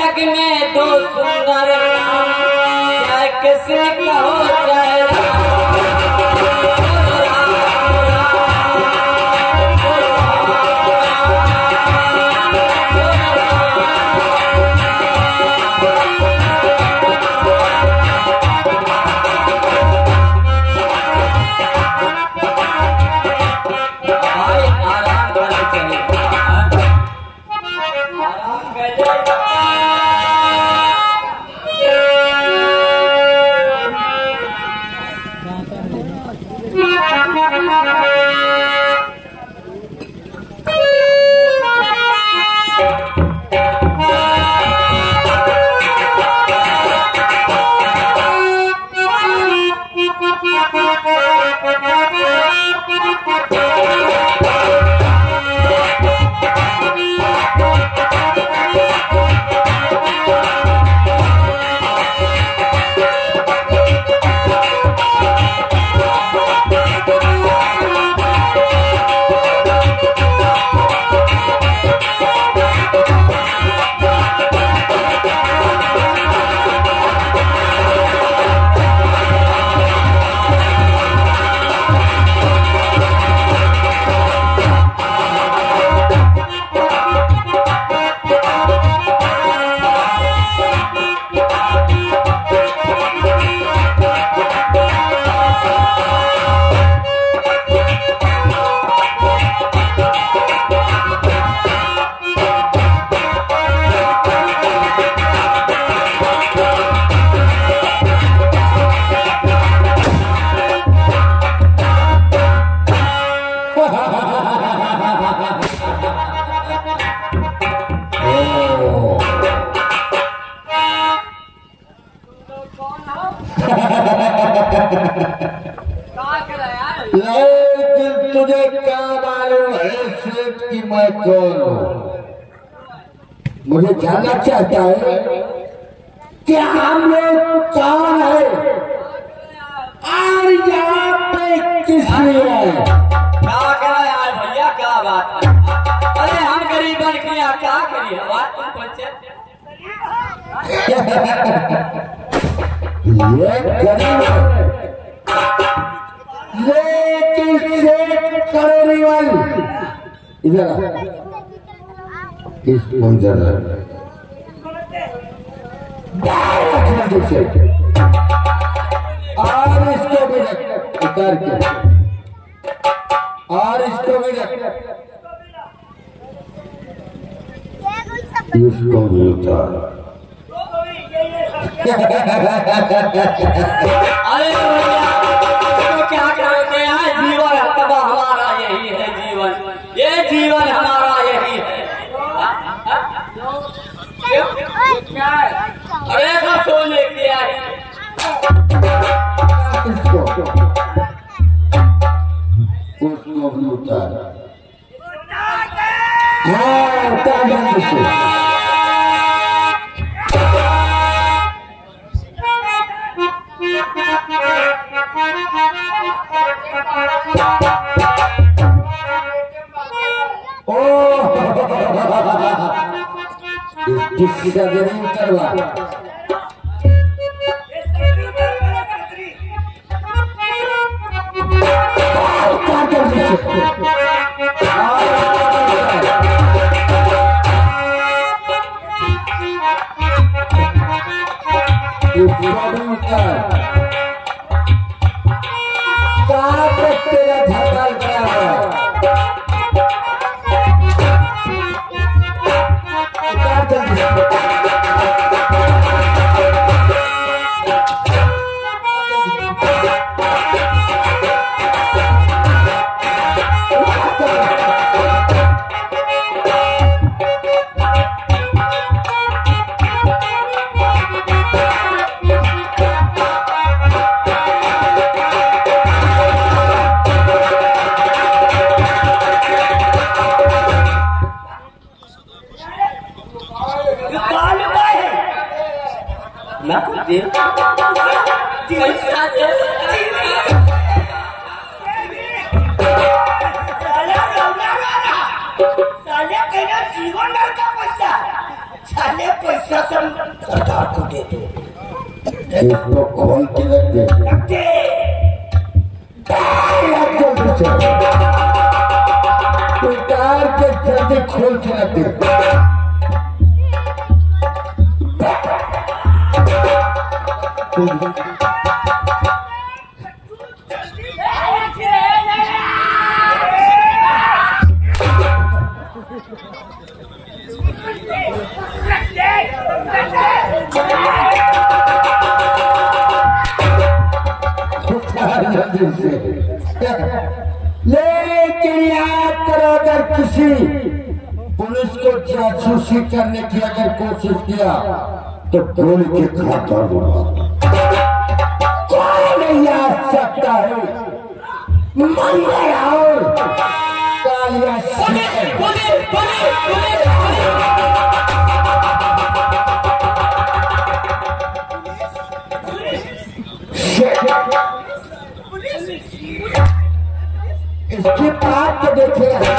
जग में दो सुंदर नाम, क्या किसी कहो चाहे लेकिन तुझे क्या मालूम है सेठ की मैं कौन हूँ? मुझे जानना चाहता है कि हम लोग कौन है और यहाँ पे किस लिए आए? क्या करा यार भैया, क्या बात है? अरे हम गरीब बन के यहाँ क्या करिए, बात तुम बच्चे ये गरीब है लेकिन सेठ करोड़ीवाल इधर इस मंजर और इसको भी रख उतार के, और इसको भी रख, इसको भी उतार। अरे भैया तो क्या करोगे यार, जीवन तब हमारा यही है, जीवन ये जीवन हमारा यही है। अरे तो लेके आए इसको, उसको भी उतार। हाँ उतार जल्दी से। किसी का जरूर करवा तेरा धड़कन क्या है? सरदार को दे दो। इसको खोल के रख दे। उतार के जल्दी खोल के रख दे। लेकिन याद करो, अगर किसी पुलिस को जासूसी करने की अगर कोशिश किया तो गोली के खाता दूंगा। कोई नहीं आ सकता है मंगल और कालिया इसके पास तो देखिए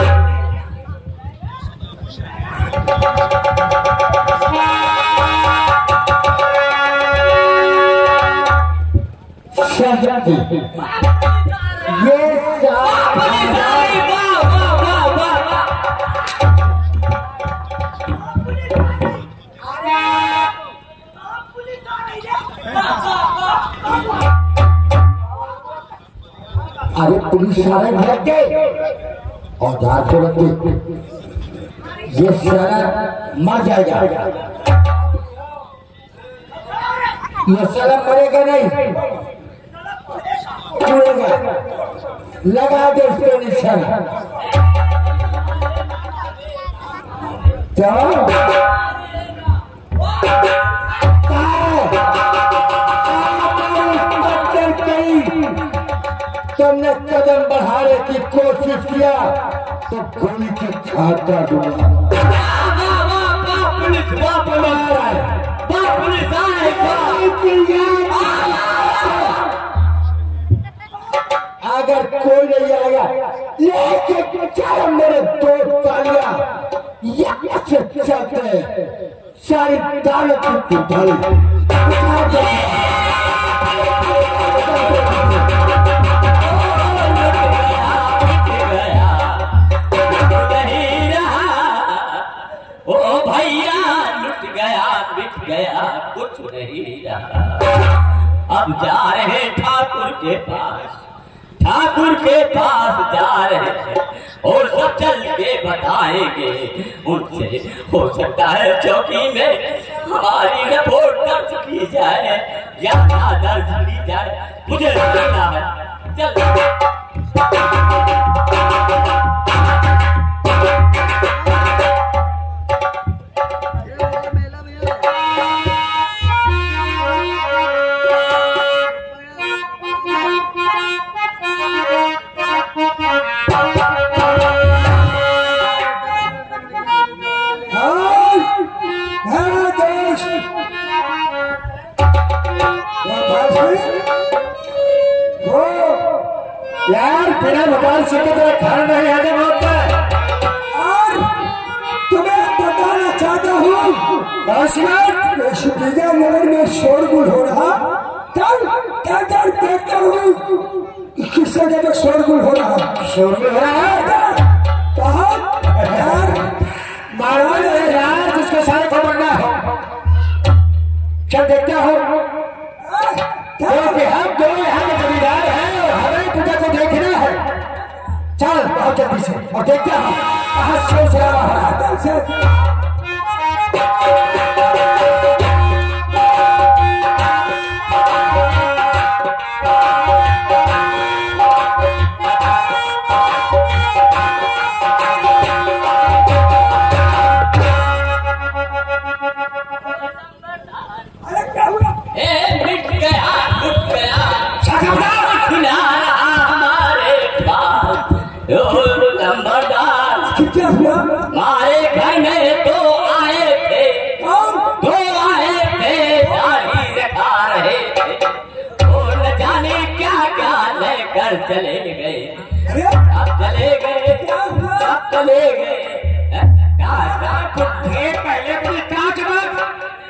अरे पुलिस सारे भाग गए और जहां से रखे ये सारा मर जाएगा। ये सारा मरेगा नहीं, उड़ेगा। लगा दे उसके निशाना। चलो तुमने कदम बढ़ाने की कोशिश किया तो गोली के खाता दूंगा। अगर कोई नहीं आएगा लेके चलो मेरे दो तालियां यहाँ से चलते हैं, सारी दौलत उठा गया कुछ नहीं रहा। अब जा रहे ठाकुर के पास, ठाकुर के पास जा रहे हैं और सब चल के बताएंगे उनसे। हो सकता है चौकी में हमारी रिपोर्ट दर्ज की जाए या ना दर्ज की जाए, मुझे लगता है। चल यार बिना मोबाइल से तो तेरा घर नहीं आने होता है। और तुम्हें बताना चाहता हूँ शुक्रिया नगर में शोरगुल हो रहा। क्या देखता हूँ किस जगह पे शोरगुल हो रहा। शोरगुल हो रहा है कहा यार? मारो यार जिसको सारे खबर ना हो। चल देखता हूँ हम दोनों यहाँ के जमींदार हैं और हमें तुझे को देखना है। चल बहुत जल्दी से और देखते हैं कहाँ शोर शराबा हो रहा है। हमारे घर में दो आए थे, दाढ़ी रखा रहे थे, वो न जाने क्या क्या लेकर चले गए। अब चले गए, अब चले गए। पहले मुझे क्या जवाब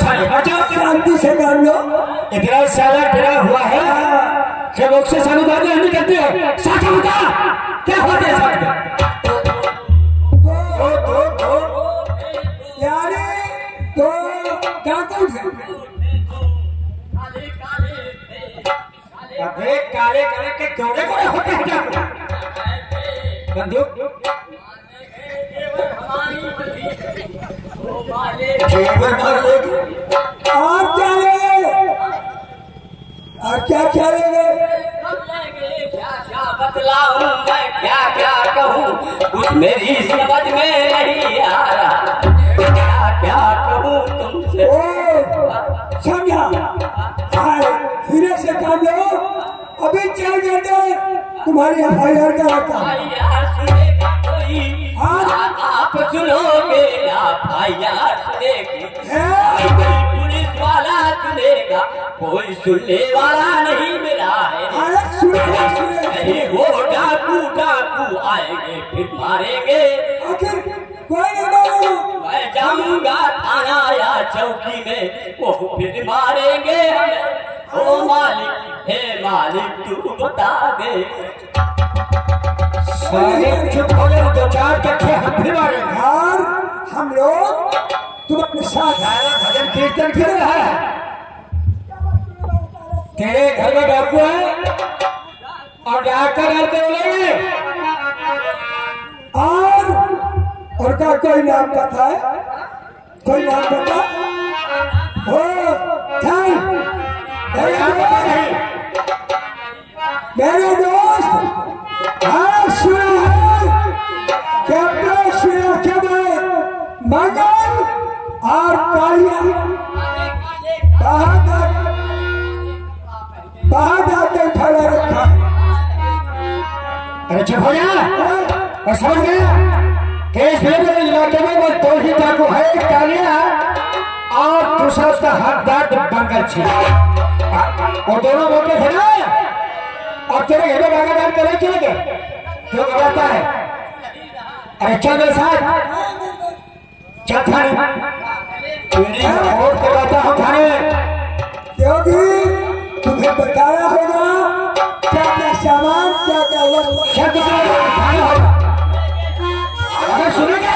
साले बचाओ शांति से कर लो। इतना साला डरा हुआ है कि लोग से सामने बातें नहीं करते हो। सच बता क्या होता है सच तो क्या कौन से अबे काले काले के कोड़े कोड़े होते हैं क्या बंदूक और क्या लेंगे और क्या क्या लेंगे क्या बतलाऊं मैं क्या क्या कहूँ कुछ मेरी समझ में नहीं आ रहा क्या कहूँ तुमसे समझा फिर से काम लो अभी 4 घंटे तुम्हारी FIR का रखा सुनेगा कोई आप सुनोगे FIR सुनेगी पुलिस वाला सुनेगा कोई सुनने वाला नहीं मिला है नहीं वो डाकू डाकू आएंगे फिर मारेंगे आखिर कोई नहीं मैं जाऊंगा थाना या चौकी में वो फिर मारेंगे ओ मालिक हे मालिक तू बता दे चुप हो गए 2-4 कट्ठे हम फिर मारेंगे यार हम लोग तुम अपने साथ भजन कीर्तन कर रहा है तेरे घर में डाकू है और डाकर रहते बोलेंगे और का कोई नाम पता है कोई नाम पता हो मेरे दोस्त हाँ सुना है कैप्टन मंगल और कालिया बाहर खड़ा रखा। अरे चुप हो जा और समझ गया केस मेरे इलाके में वो 2 ही डाकू है एक कालिया और दूसरा उसका हकदार बंगल छीना वो दोनों मोटे थे ना और तेरे घर में बागादार करे चले गए क्यों घबराता है। अरे चल मेरे साथ चल थाने और करवाता हूँ थाने क्योंकि तुम्हें बताया होगा क्या क्या सामान क्या क्या थाने होगा अगर सुनेंगे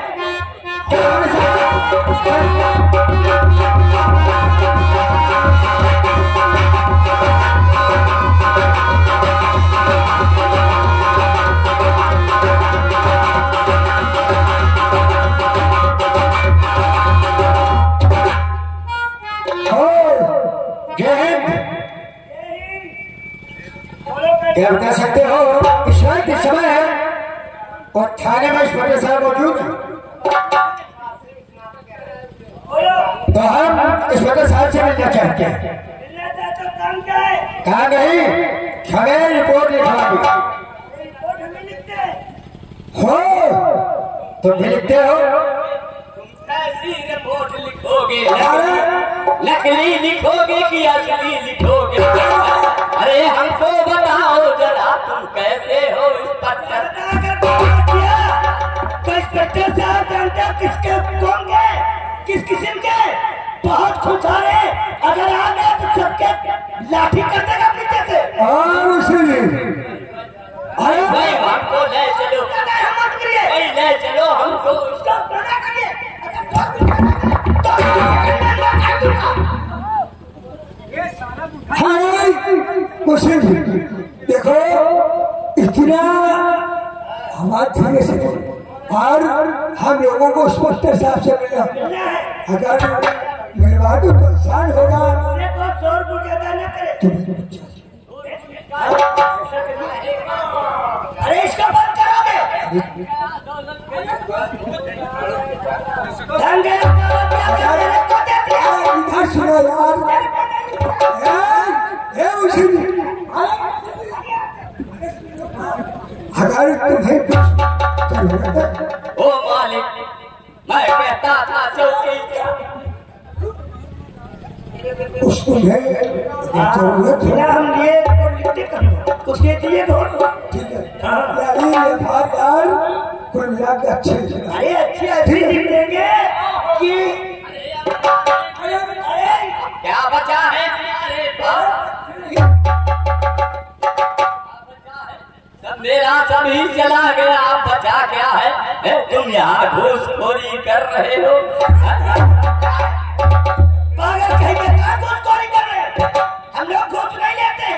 क्या बता सकते हो इस वक्त इस समय है और थाने में छोटे साहब मौजूद है तो हम इस छोटे साहब से मिलना चाहते हैं। कहा नहीं हमें रिपोर्ट लिखवाओगे हो तुम भी लिखते हो ऐसी रिपोर्ट लिखोगे नकली लिखोगे कि असली लिखोगे अरे हमको बताओ जरा तुम कैसे हो इंस्पेक्टर साहब जानते हो किसके कौन के किस किस्म के बहुत खुश आ रहे अगर आ गए तो सबके लाठी कर देगा पीछे से अरे भाई हमको ले चलो ले चलो हमको उसका मना करिए देखो इतना हमारे थाने से और हम लोगों को इंस्पेक्टर साहब से मिला अगर मिलवा दो तो आसान होगा अरे इसका बंद करोगे इधर सुनो यार अगर तुम्हें ओ मालिक मैं कहता था चौकी कुछ तुम्हें जरूरत है हम लिए कुछ दे दिए ठीक है फादर कुल मिला के अच्छे अरे अच्छे ऐसे लिख देंगे कि भी चला गया, बचा क्या है? तुम यहाँ घूसखोरी कर रहे हो। पागल कहेंगे, कहाँ घूसखोरी कर रहे हैं? हम लोग घूस नहीं लेते।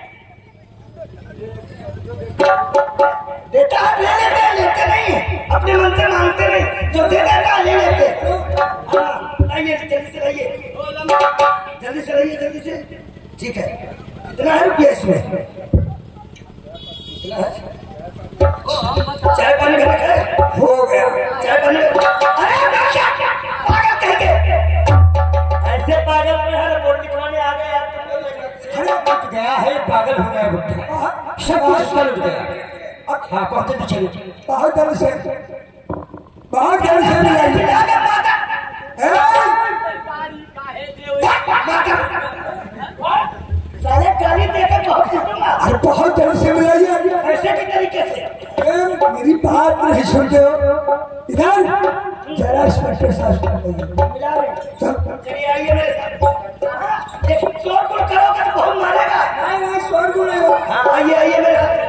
देता है ले लेते हैं, लेते नहीं, अपने मन से मांगते नहीं, जो दे देता ले लेते। हाँ, आइए जल्दी से आइए, जल्दी से आइए, जल्दी से। ठीक है, इतना है रुपया इसमें, इतना है। चाय पानी घर में हो गया, चाय पानी। अरे पागल कहेंगे, ऐसे पागल में हर बोर्ड लिखवाने आ गए यार। अरे उठ गया है, पागल हो गया बुढ़ा, सब कुछ उठ गया। हाँ कहते तो चलिए, बहुत जल्द से साले गाली देकर बहुत सुनूंगा। अरे बहुत जल्द से मिलाइए। ऐसे के तरीके से मेरी बात नहीं सुनते हो, इधर जरा इंस्पेक्टर साहब मिला रहे। चलिए आइए मेरे साथ, शोरगुल करोगे तो बहुत मारेगा। नहीं शोरगुल नहीं हो। हाँ आइए आइए मेरे साथ।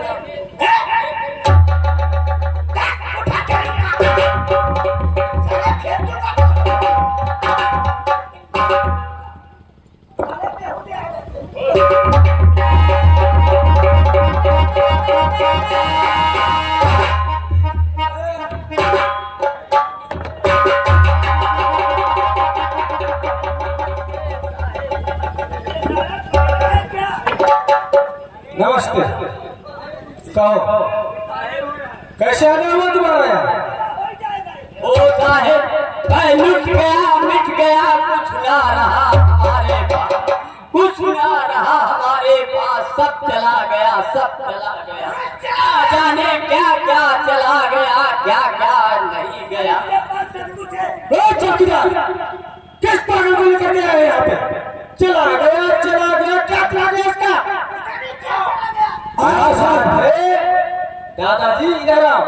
नमस्ते, कहो कैसे आना हुआ तुम्हारा यहाँ? ओ साहेब लुट गया, मिट गया, कुछ ना रहा हमारे पास, कुछ ना रहा हमारे पास, सब चला गया, सब चला गया। क्या जाने क्या क्या चला गया, क्या क्या नहीं गया। ओ चौकीदार, किस पागल को लेकर के आए यहाँ पे? चला गया, चला गया, क्या चला गया इसका? दादाजी इधर आओ।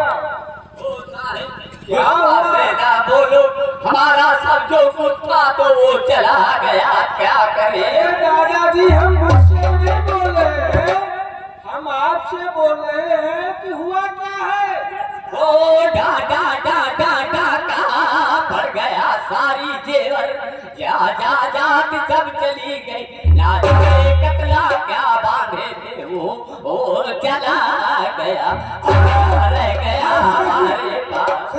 क्या ना बोलो, हमारा सब जो कुछ था तो वो चला गया, क्या करें? दादाजी हम मुझसे नहीं बोल रहे हैं, हम आपसे बोल रहे हैं कि हुआ क्या है? ओ डाटा डाटा डाटा भर गया सारी जेवर, जा जा जात सब चली गई, ना जाने कतला क्या बांधे थे वो चला गया, रह गया हमारे पास।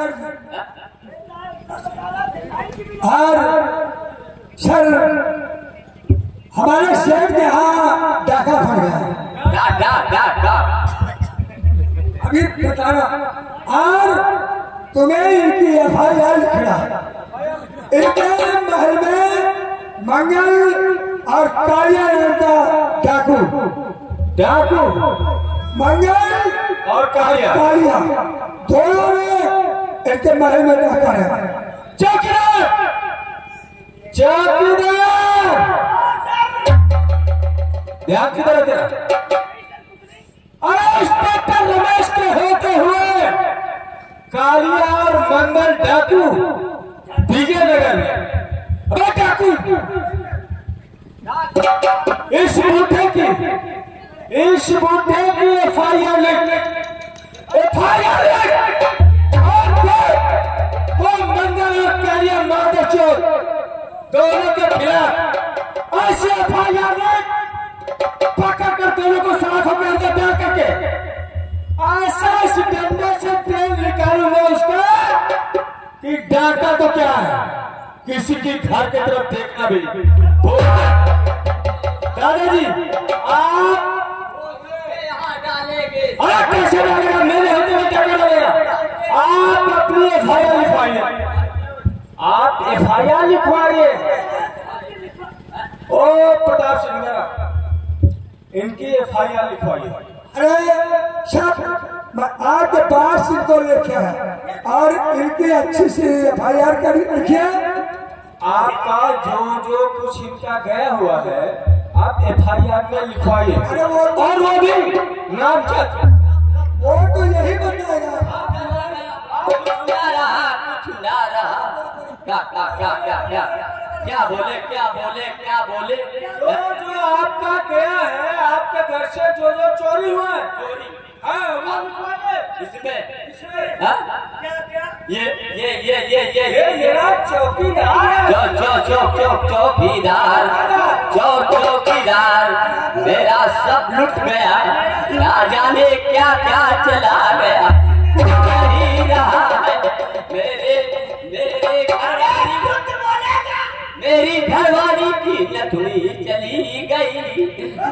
और सर हमारे शहर के यहाँ डाका पड़ गया, डाटा डाटा अभी बताना। और तुम्हें इनकी FIR लिखना, इनके महल में मंगल और कालिया नाम का डाकू मंगल और कालिया दोनों ने इनके महल में डाका है। चौकीदार ध्यान किधर तेरा? अरे इंस्पेक्टर रमेश के होते हुए कालिया और मंगल डाकू विजयनगर में, अरे डाकू इस बूढ़े की FIR लिख, वो मंगल और कालिया मादर चोर दोनों के खिलाफ ऐसे FIR लिख, पकड़ कर दोनों को सलाखों के अंदर डाल करके ऐसा इस डंडे से तेल निकालूंगा उसका कि डाका तो क्या है, किसी की घर की तरफ देखना भी। दादाजी आप अरे कैसे डालेगा, मेरे होते हुए क्या डालेगा? आप अपनी FIR लिखवाइए, आप FIR लिखवाइए। ओ प्रताप सिंह इनकी FIR लिखवाइए। अरे सब आपके पास इनको लिखे है और इनकी अच्छी सी FIR कर लिखिए। आपका जो कुछ इनका गया हुआ है आप FIR में लिखवाइए। अरे और वो भी नाम वो तो यही बताएगा। कुछ ना रहा, कुछ ना रहा, क्या बोले जो आपका गया है, आपके घर से जो चोरी हुआ है, इसमें हाँ? क्या क्या ये चौकीदार चौकीदार मेरा सब लुट गया, ना जाने क्या क्या चला गया, नहीं रहा है मेरी घरवाली की नथुनी चली गई।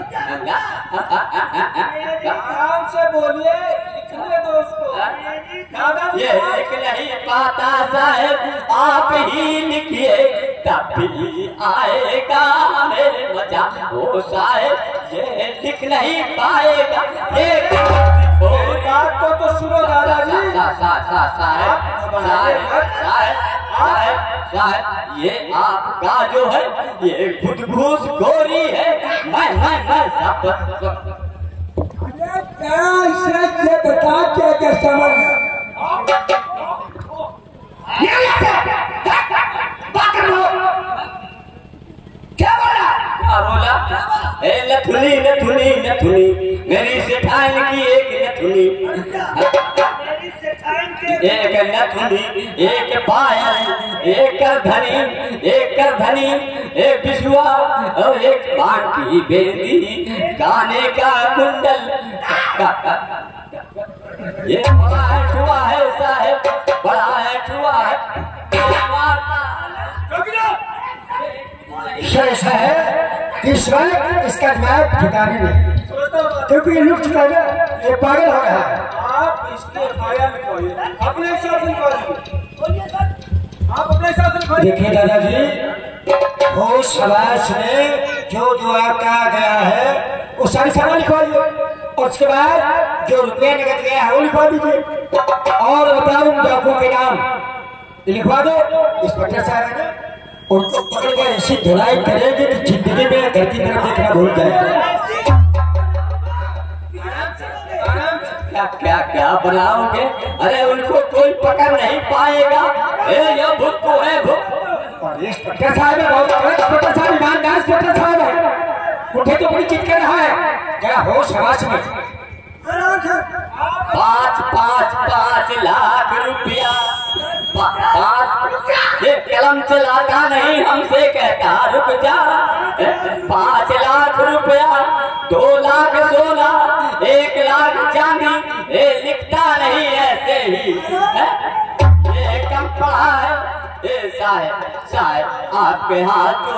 ध्यान से बोलिए, लिखने दो उसको। ये लिख नहीं पाता साहब, आप ही लिखिए तब भी आएगा मेरे मजा। ओ साहब ये लिख नहीं पाएगा, ये बात को तो सुनो दादाजी। साहब ये आपका जो है ये खुद घूस गोरी है। मैं सब क्या इसे बता क्या क्या समझ क्या बोला? क्या बोला? ए नथुनी नथुनी नथुनी मेरी सेठान की एक नथुनी, मेरी सेठान के एक नथुनी एक पायल एक करधनी एक करधनी एक बिछुआ और एक बाण की बेंदी, गाने का कुंडल। ये बड़ा हुआ है साहब, बड़ा हुआ है। ऐसा है कि स्वयं इसका जवाब ठिकाने नहीं, क्योंकि ये लुट चुका है, ये पागल हो रहा है। आप इसके बयान लिखवाइए, अपने हिसाब से लिखवाइए। आप अपने हिसाब से लिखवाइए। देखिए दादाजी, वो समाज में जो आपका गया है वो सारी सामान लिखवाइए, और उसके बाद जो रुपये नगद गया है वो लिखवा दीजिए, और बताओ उन डाकू के नाम लिखवा दो। इंस्पेक्टर साहब ने उनको पकड़ कर ऐसी धुलाई करेगी कि जिंदगी में घर की तरफ देखना भूल जाएगा। क्या क्या क्या बनाओगे? अरे उनको कोई पकड़ नहीं पाएगा। ये भुक्को है भुक्को। और इंस्पेक्टर साहब है, बहुत इंस्पेक्टर साहब ईमानदार इंस्पेक्टर साहब है, उठे तो बड़ी चिट कर रहा है। क्या हो समाज में 5 लाख रुपया, ये कलम चलाता नहीं हमसे कहता रुक जा। 5 लाख रुपया, 2 लाख सोना, 1 लाख चांदी, ये लिखता नहीं ऐसे ही है? ये कम पढ़ा है। साहब आपके हाथ